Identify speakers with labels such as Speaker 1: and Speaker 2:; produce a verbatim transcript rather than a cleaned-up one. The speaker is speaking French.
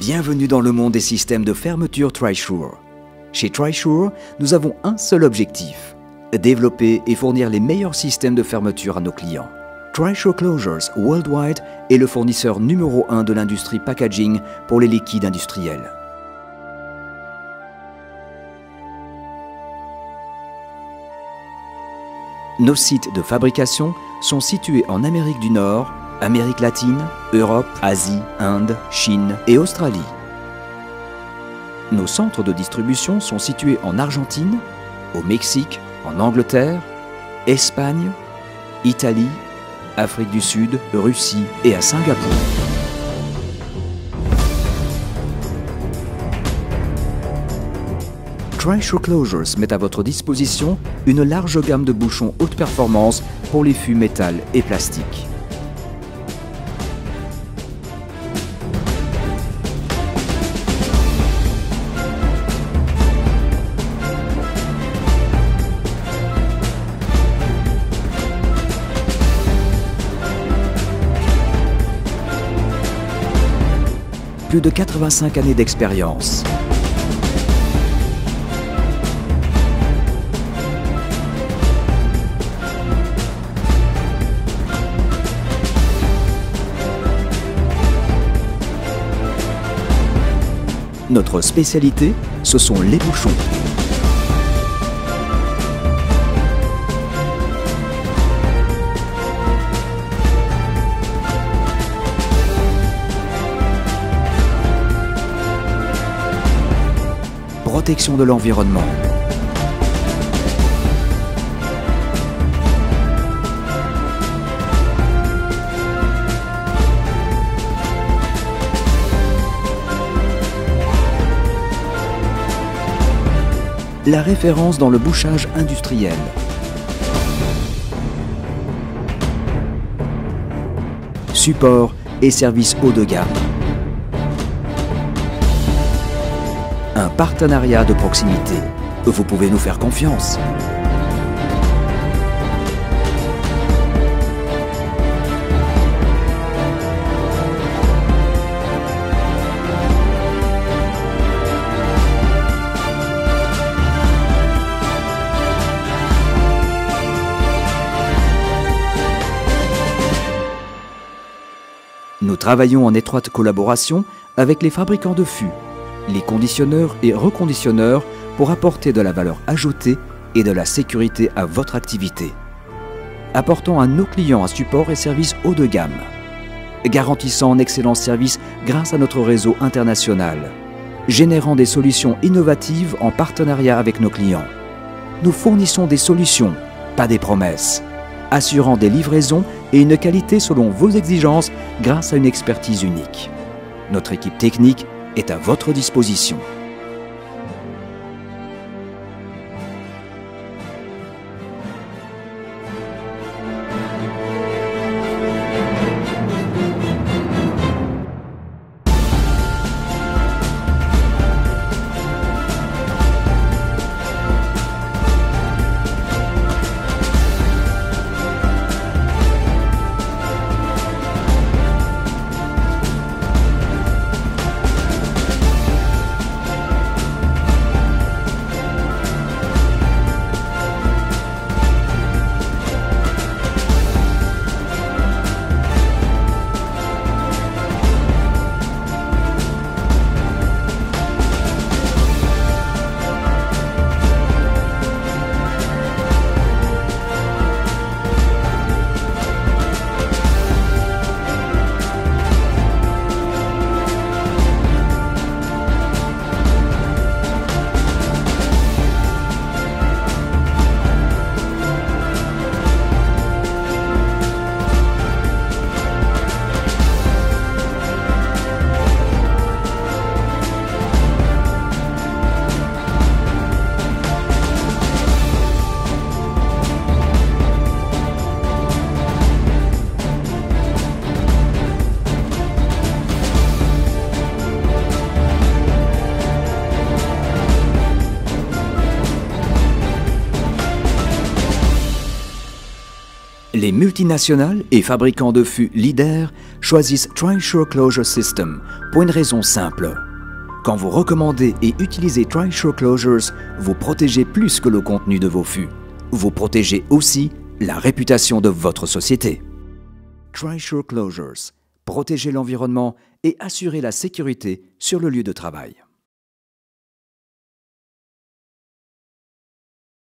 Speaker 1: Bienvenue dans le monde des systèmes de fermeture Trisure. Chez Trisure, nous avons un seul objectif, développer et fournir les meilleurs systèmes de fermeture à nos clients. Trisure Closures Worldwide est le fournisseur numéro un de l'industrie packaging pour les liquides industriels. Nos sites de fabrication sont situés en Amérique du Nord, Amérique latine, Europe, Asie, Inde, Chine et Australie. Nos centres de distribution sont situés en Argentine, au Mexique, en Angleterre, Espagne, Italie, Afrique du Sud, Russie et à Singapour. Trisure Closures met à votre disposition une large gamme de bouchons haute performance pour les fûts métal et plastique. Plus de quatre-vingt-cinq années d'expérience. Notre spécialité, ce sont les bouchons. Protection de l'environnement. La référence dans le bouchage industriel. Support et services haut de gamme. Un partenariat de proximité. Vous pouvez nous faire confiance. Nous travaillons en étroite collaboration avec les fabricants de fûts, les conditionneurs et reconditionneurs pour apporter de la valeur ajoutée et de la sécurité à votre activité. Apportons à nos clients un support et service haut de gamme, garantissant un excellent service grâce à notre réseau international, générant des solutions innovatives en partenariat avec nos clients. Nous fournissons des solutions, pas des promesses, assurant des livraisons et une qualité selon vos exigences grâce à une expertise unique. Notre équipe technique est à votre disposition. Les multinationales et fabricants de fûts leaders choisissent Trisure Closure System pour une raison simple. Quand vous recommandez et utilisez Trisure Closures, vous protégez plus que le contenu de vos fûts. Vous protégez aussi la réputation de votre société. Trisure Closures, protégez l'environnement et assurez la sécurité sur le lieu de travail.